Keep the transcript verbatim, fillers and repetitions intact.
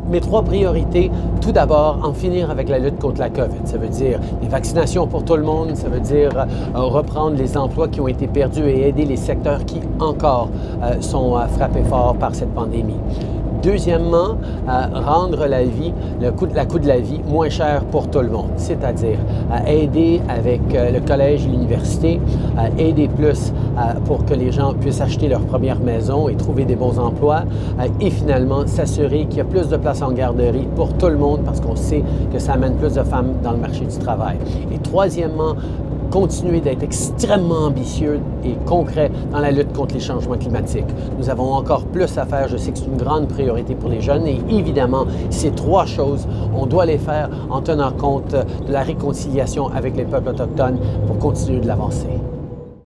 mes trois priorités, tout d'abord, en finir avec la lutte contre la COVID. Ça veut dire les vaccinations pour tout le monde, ça veut dire euh, reprendre les emplois qui ont été perdus et aider les secteurs qui encore euh, sont euh, frappés fort par cette pandémie. Deuxièmement, euh, rendre la vie, le coût de, la coût de la vie moins cher pour tout le monde, c'est-à-dire euh, aider avec euh, le collège et l'université, euh, aider plus euh, pour que les gens puissent acheter leur première maison et trouver des bons emplois euh, et finalement s'assurer qu'il y a plus de places en garderie pour tout le monde parce qu'on sait que ça amène plus de femmes dans le marché du travail. Et troisièmement, continuer d'être extrêmement ambitieux et concret dans la lutte contre les changements climatiques. Nous avons encore plus à faire. Je sais que c'est une grande priorité pour les jeunes et évidemment, ces trois choses, on doit les faire en tenant compte de la réconciliation avec les peuples autochtones pour continuer de l'avancer.